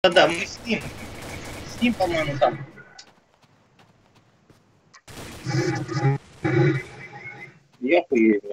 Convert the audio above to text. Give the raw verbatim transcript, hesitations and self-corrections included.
Да, мы с ним. С ним, по-моему, там. Я хуею.